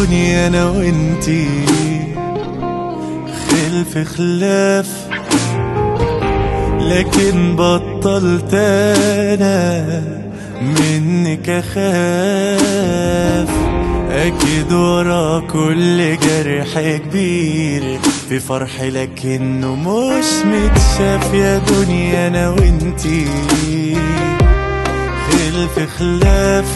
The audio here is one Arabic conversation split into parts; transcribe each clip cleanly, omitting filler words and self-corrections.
دنيا انا وانتي خلف خلاف، لكن بطلت انا منك اخاف. اكيد ورا كل جرح كبير في فرح لكنه مش متشاف. يا دنيا انا وانتي خلف خلاف،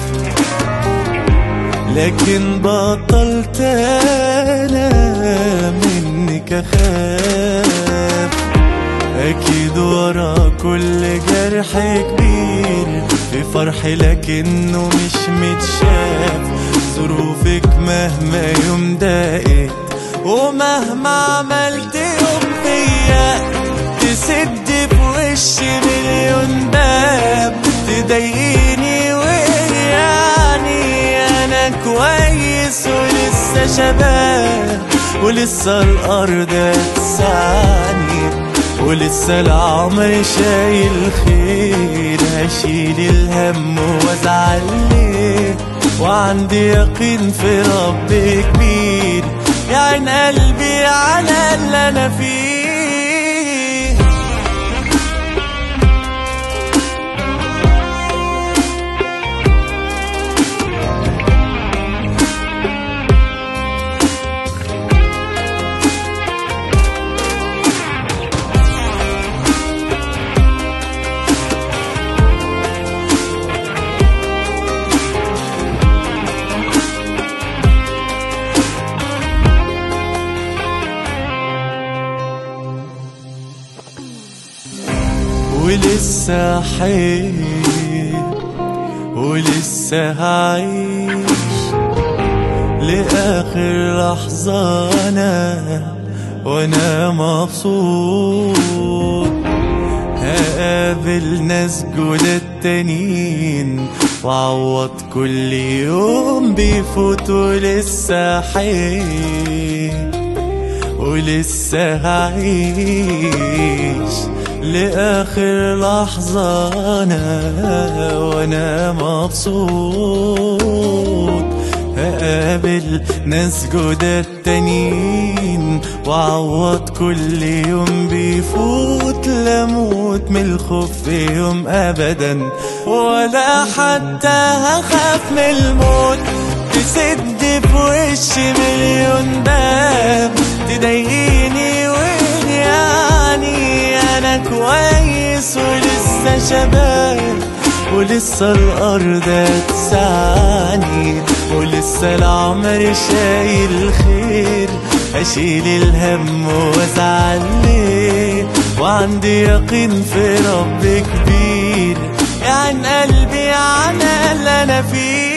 لكن بطلت انا منك اخاف. اكيد ورا كل جرح كبير في فرح لكنه مش متشاف. ظروفك مهما يوم ضاقت ومهما عملت يوم فيا تسد في وشي مليون باب. تضايقيني ويعني انا كويس ولسه شباب، ولسه الارض هتسعني، ولسه العمر شايل خير. هشيل الهم وازعل ليه وعندي يقين في رب كبير. يا عين قلبي على اللي انا فيه. ولسه حي ولسه هعيش لآخر لحظة وانا مبسوط. هقابل ناس جداد تانيين وعوض كل يوم بيفوت. ولسه حي ولسه هعيش لآخر لحظة وانا مبسوط. هقابل ناس جداد تانيين وعوض كل يوم بيفوت. لا موت من الخوف في يوم ابدا، ولا حتى هخاف من الموت. تسد في وشي مليون باب، تضايقيني ويعني انا كويس ولسه شباب، ولسه الارض هتسعني، ولسه العمر شايل خير. اشيل الهم وازعل ليه وعندي يقين في رب كبير. يا عين قلبي على اللي انا فيه.